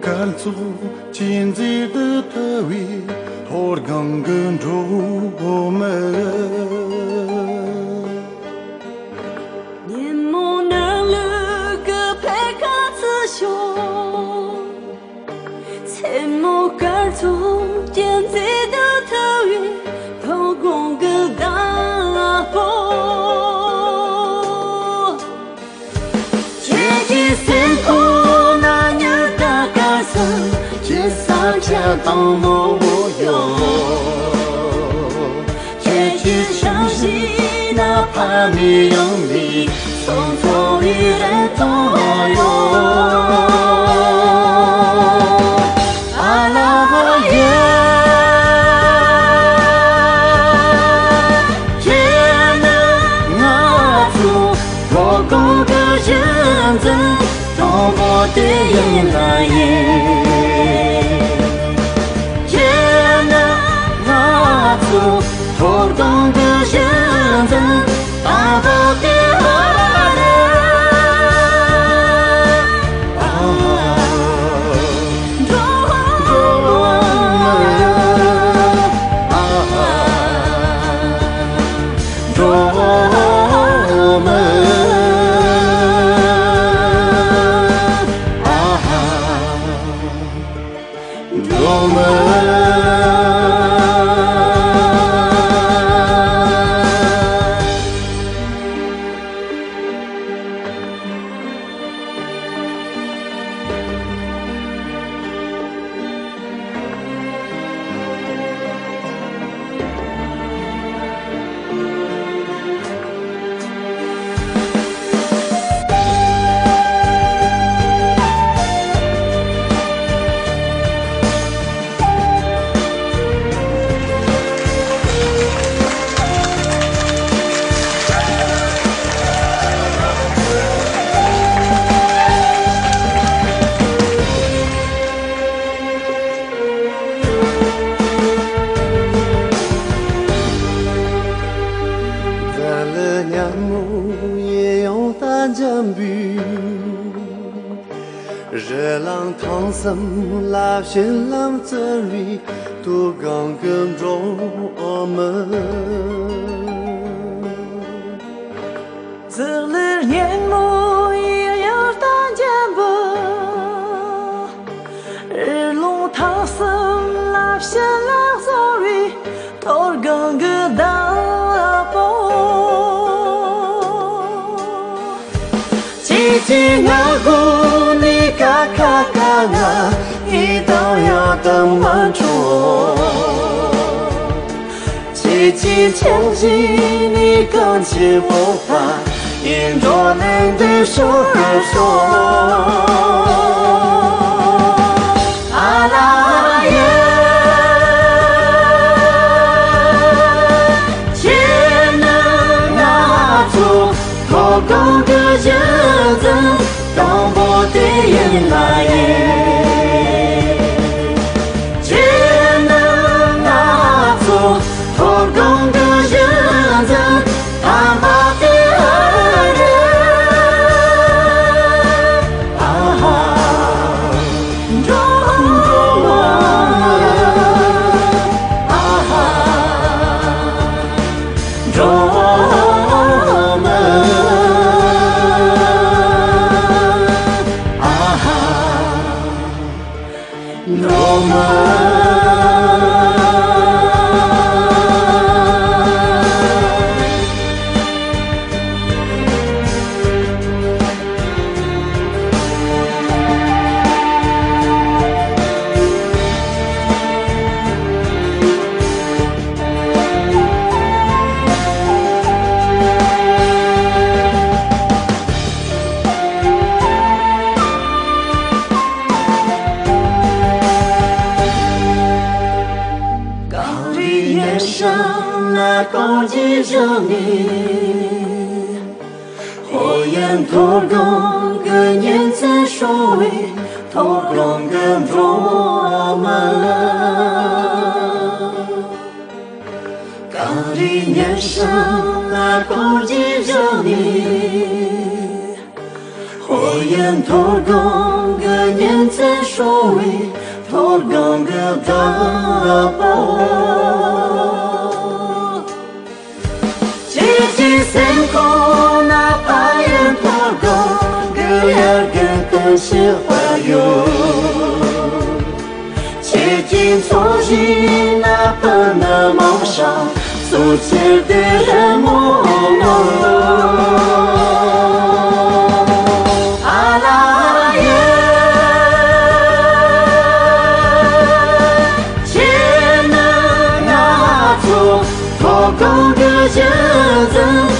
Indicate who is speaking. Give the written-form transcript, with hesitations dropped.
Speaker 1: calzo cinzi de tawi hor gangan rome
Speaker 2: 年末能了个陪卡子胸，切莫干走见自的特别，头公个大风，结局辛苦那年大干生，结撒家当莫用，结局伤心哪怕没有你。匆匆一人左右，阿拉伯耶，天能阿祖，我公个人子，中国的人来耶，天能阿祖，我公个人子，大伯的。
Speaker 1: 热浪烫森拉线浪这里都刚跟着我们，
Speaker 2: 这里年暮也有单肩膊，日落烫森拉线浪这里都刚跟大波，叽叽阿咕。嘎嘎嘎嘎，一道要等满桌。几几千几，你刚起不发，眼着人的手儿说。阿拉耶，天能拿出可供的日子。当我的人来耶，天能拿出可供的日子，他把的爱人中我中。高级着你，火焰透光个年在手里，透光个我们。高丽年上那高级着你，火焰透光个年在手里。 说为托刚个大宝，姐姐身后那怕人托刚个呀个更是花哟，姐姐从今那本的梦想，所见的人梦。高的节奏。